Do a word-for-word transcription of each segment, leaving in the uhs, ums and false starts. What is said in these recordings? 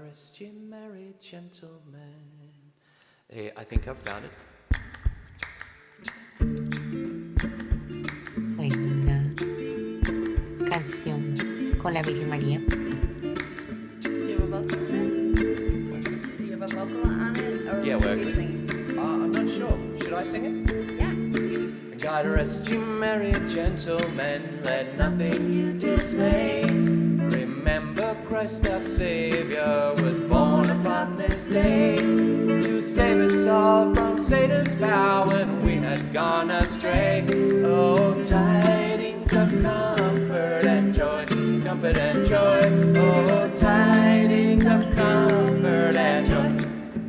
rest ye merry gentlemen. Hey, I think I've found it. Buena canción con la Virgen María. Do you have a vocal on it? Do you have a vocal on it? Or Yeah, will we're you good. sing it? Uh, I'm not sure. Should I sing it? Yeah. God rest you merry gentlemen, let nothing you dismay. Remember Christ our Savior was born upon this day to save us all from Satan's power when we had gone astray. Oh, tidings of comfort and joy, comfort and joy. Oh, tidings of comfort and joy.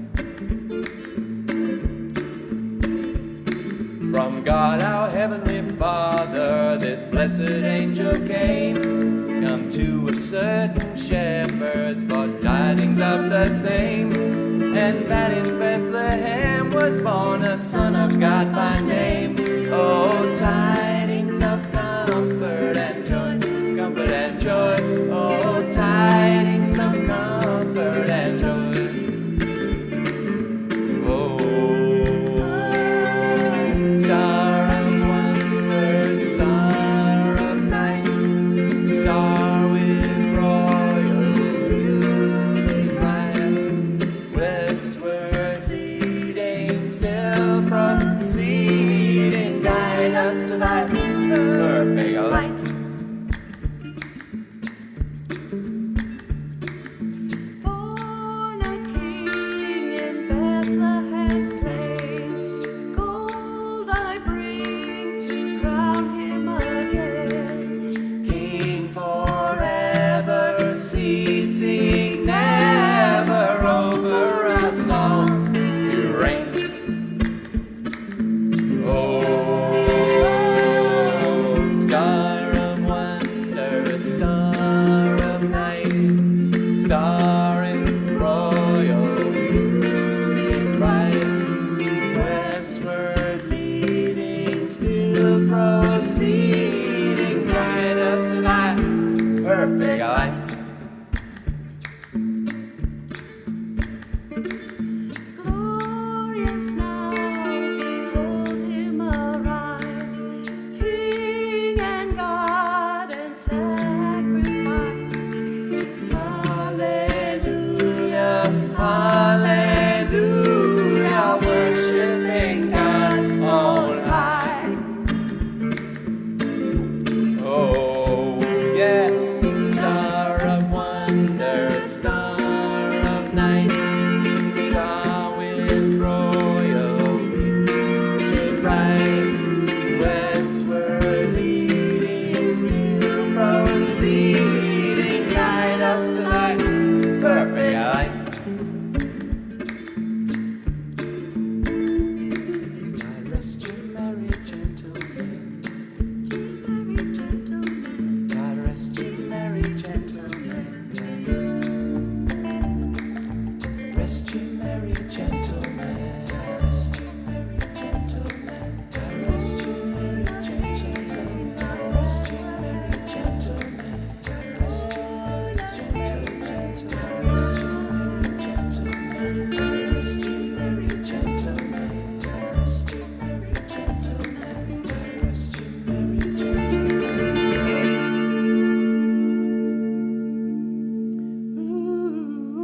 From God our Heavenly Father, this blessed angel came, come to a certain shepherds for tidings of the same, and that in Bethlehem was born a Son of God by name. Oh, tidings of comfort and joy, comfort and joy. Oh, tidings of comfort and joy. Star of wonder, star of night, star with royal beauty bright, westward leading, still proceeding, guide us to thy perfect light. Born a king in Bethlehem's plain, gold I bring to crown him again. King forever, ceasing never over us all to reign. Oh, star of wonder, star of night, star in royal beauty bright, westward leading, still proceeding, guide us to thy perfect light. Glorious now, behold him arise, King and God and sacrifice. Hallelujah, hallelujah, worshiping God Most High. Oh, yes, star of wonder, star of night, star with royal beauty bright, westward leading, still proceeding, guide us to thy perfect light. God rest you merry gentlemen. Merry gentlemen, God rest you merry gentlemen. Rest you